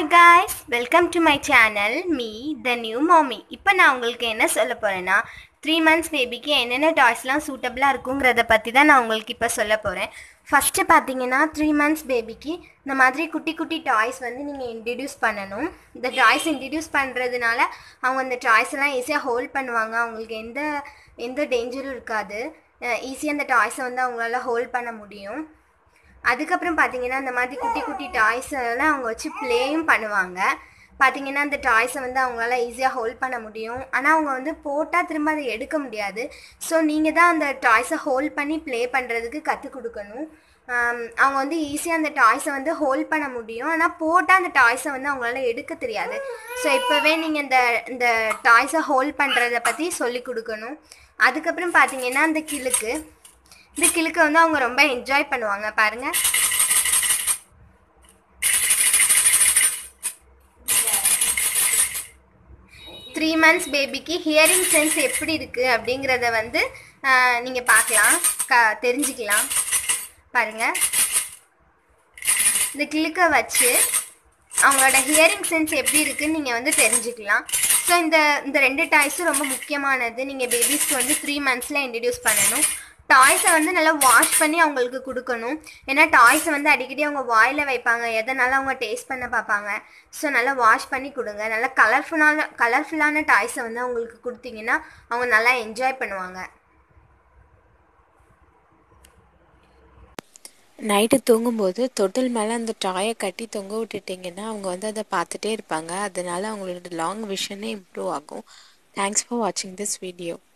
Hi guys, welcome to my channel, me, the new mommy. இப்போ நான் உங்களுக்கு என்ன சொல்ல போகிறேன்னா 3 months பேபிக்கு என்னென்ன டாய்ஸ்லாம் சூட்டபிளாக இருக்குங்கிறத பற்றி தான் நான் உங்களுக்கு இப்போ சொல்ல போகிறேன். ஃபஸ்ட்டு பார்த்தீங்கன்னா 3 months பேபிக்கு இந்த மாதிரி குட்டி குட்டி டாய்ஸ் வந்து நீங்கள் இன்ட்ரடியூஸ் பண்ணணும். இந்த டாய்ஸ் இன்ட்ரடியூஸ் பண்ணுறதுனால அவங்க அந்த டாய்ஸ் எல்லாம் ஈஸியாக ஹோல்ட் பண்ணுவாங்க. அவங்களுக்கு எந்த டேஞ்சரும் இருக்காது. ஈஸியாக அந்த டாய்ஸை வந்து அவங்களால ஹோல்ட் பண்ண முடியும். அதுக்கப்புறம் பார்த்தீங்கன்னா இந்த மாதிரி குட்டி குட்டி டாய்ஸ் எல்லாம் அவங்க வச்சு ப்ளேயும் பண்ணுவாங்க. பார்த்தீங்கன்னா அந்த டாய்ஸை வந்து அவங்களால ஈஸியாக ஹோல்ட் பண்ண முடியும். ஆனால் அவங்க வந்து போட்டால் திரும்ப அதை எடுக்க முடியாது. ஸோ நீங்கள் தான் அந்த டாய்ஸை ஹோல்ட் பண்ணி ப்ளே பண்ணுறதுக்கு கற்றுக் கொடுக்கணும். அவங்க வந்து ஈஸியாக அந்த டாய்ஸை வந்து ஹோல்ட் பண்ண முடியும். ஆனால் போட்டால் அந்த டாய்ஸை வந்து அவங்களால எடுக்க தெரியாது. ஸோ இப்போவே நீங்கள் இந்த டாய்ஸை ஹோல்ட் பண்ணுறதை பற்றி சொல்லி கொடுக்கணும். அதுக்கப்புறம் பார்த்தீங்கன்னா இந்த கிளுக்கு வந்து அவங்க ரொம்ப என்ஜாய் பண்ணுவாங்க. பாருங்க, த்ரீ மந்த்ஸ் பேபிக்கு ஹியரிங் சென்ஸ் எப்படி இருக்கு அப்படிங்கிறத வந்து நீங்கள் பார்க்கலாம், தெரிஞ்சுக்கலாம். பாருங்க, இந்த கிளுக்கை வச்சு அவங்களோட ஹியரிங் சென்ஸ் எப்படி இருக்குன்னு நீங்கள் வந்து தெரிஞ்சுக்கலாம். ஸோ இந்த ரெண்டு டாய்ஸும் ரொம்ப முக்கியமானது. நீங்கள் பேபிஸ்க்கு வந்து 3 monthsல இன்ட்ரடியூஸ் பண்ணணும். டாய்ஸை வந்து நல்லா வாஷ் பண்ணி அவங்களுக்கு கொடுக்கணும். ஏன்னா டாய்ஸை வந்து அடிக்கடி அவங்க வாயில் வைப்பாங்க, எதனால அவங்க டேஸ்ட் பண்ண பார்ப்பாங்க. ஸோ நல்லா வாஷ் பண்ணி கொடுங்க. நல்லா கலர்ஃபுல்லான டாய்ஸை வந்து அவங்களுக்கு கொடுத்தீங்கன்னா அவங்க நல்லா என்ஜாய் பண்ணுவாங்க. நைட்டு தூங்கும்போது தொட்டில் மேலே அந்த டாயை கட்டி தொங்க விட்டுட்டிங்கன்னா அவங்க வந்து அதை பார்த்துட்டே இருப்பாங்க. அதனால அவங்களோட லாங் விஷனே இம்ப்ரூவ் ஆகும். தேங்க்ஸ் ஃபார் வாட்சிங் திஸ் வீடியோ.